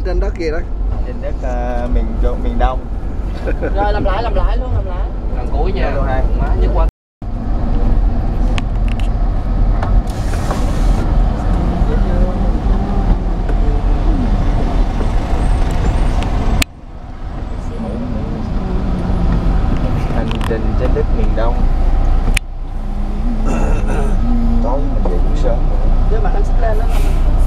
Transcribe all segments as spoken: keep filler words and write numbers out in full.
trên trên đất kia đó. Trên đất uh, miền miền Đông. Rồi làm lại làm lại luôn, làm lại. Lần cuối nha. Luôn hai. Má nhất quá. Hành trình trên đất miền Đông. Tối mình về cũng sớm. Nếu mà anh xích lên đó là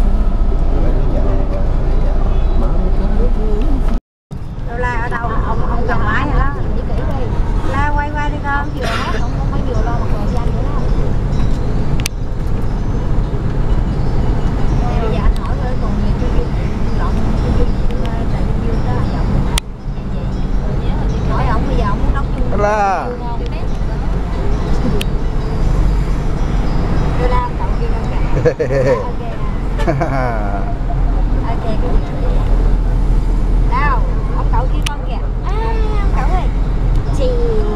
đâu la ở đâu ông ông cầm máy rồi đó, nghĩ kỹ đi. La quay qua đi con, vừa hát không không có vừa lo một thời gian nữa đó. Bây giờ anh hỏi coi còn nhiều chưa chưa lộn chưa chưa tại chưa đó là giọng hỏi ông bây giờ ông muốn nấu chung La đưa la cậu kia con kìa. Ok cái gì đâu ông cậu kia con kìa. À ông cậu ơi chị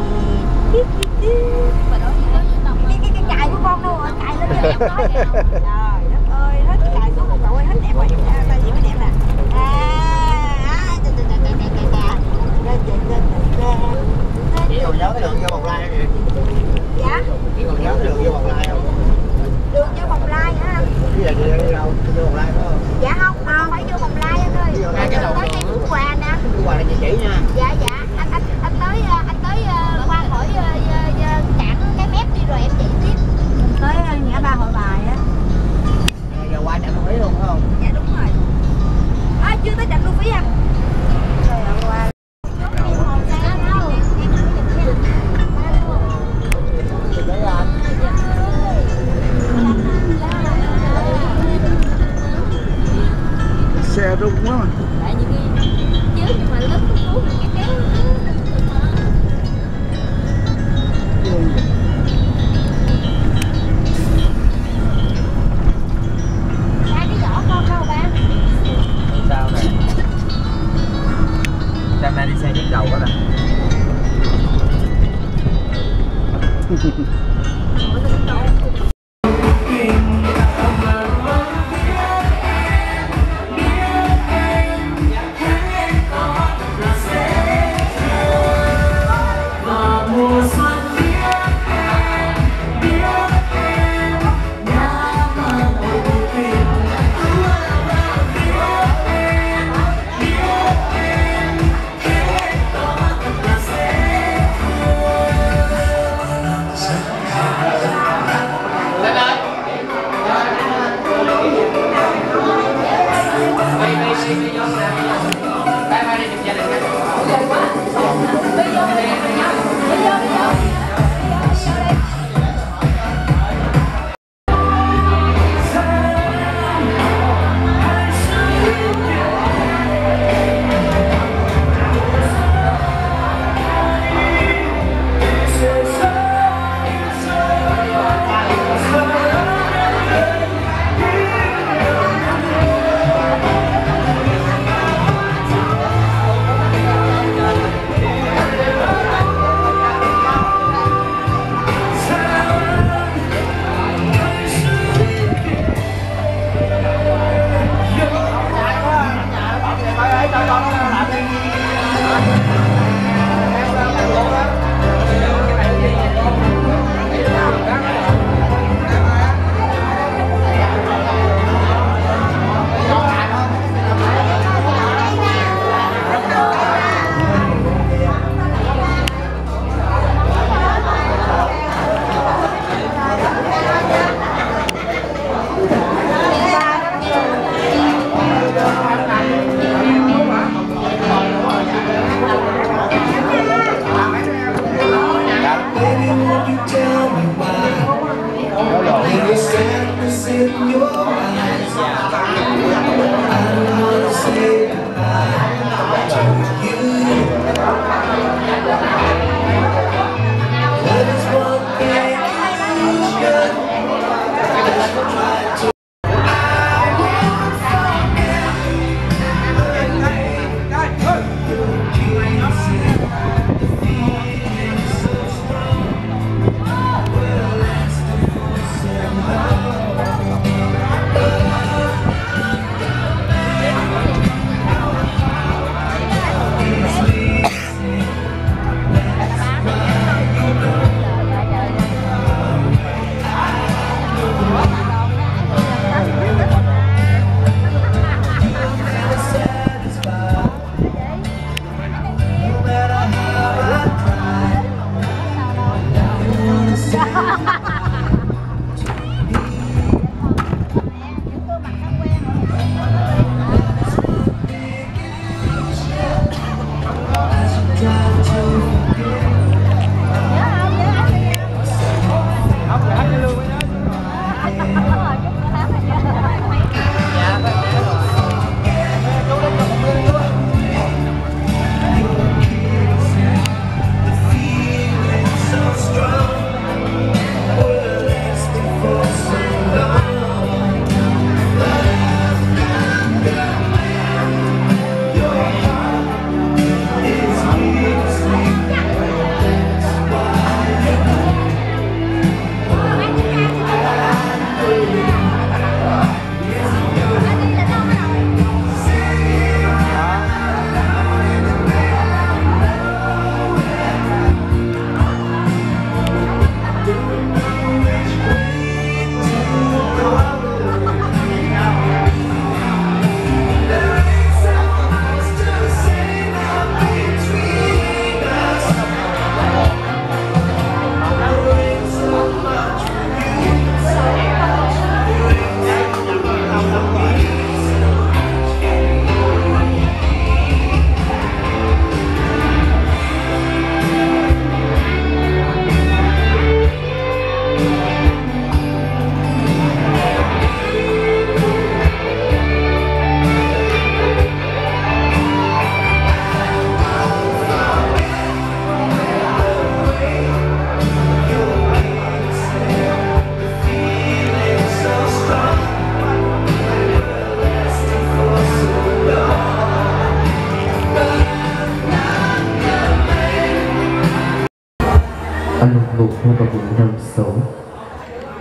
cái cái cái cài của con đâu rồi, cài lên cho em nói kìa. Trời đất ơi, hết cái cài xuống ông cậu ơi, hết đẹp rồi. Ta gì mới đẹp nè. À chà chà chà chà chà chà. chỉ còn nhớ cái đường vô Bồng Lai kìa. Dạ Chỉ còn nhớ cái đường vô Bồng Lai không? đường vô Bồng Lai hả anh? Bây giờ đi đi đâu? Vô Bồng Lai phải không? Dạ không, không phải vô Bồng Lai anh ơi. Vô cái đầu tới cây Phú Hòa nè. Phú Hòa là chị chỉ nha. Dạ dạ, anh anh anh tới anh tới qua khỏi cảng cái mép đi rồi em chỉ tiếp. Tới ngã ba Hội Bài á. Giờ qua trạm thu phí luôn phải không? Dạ đúng rồi. À chưa tới trạm thu phí anh. Trời ơi qua. Xe rung quá mà. Tại những cái chứ nhưng mà lớn cái phú cái kéo ra cái vỏ con đâu ba. Sao nè? Hôm nay đi xe nhức đầu quá nè.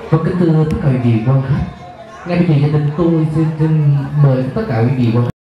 Vâng, kính thưa tất cả quý vị quan khách, ngay bây giờ gia đình tôi xin, xin mời tất cả quý vị quan